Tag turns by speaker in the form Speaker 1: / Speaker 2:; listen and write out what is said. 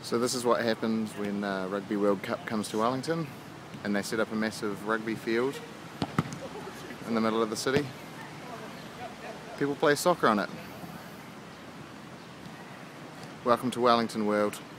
Speaker 1: So this is what happens when Rugby World Cup comes to Wellington and they set up a massive rugby field in the middle of the city. People play soccer on it. Welcome to Wellington, world.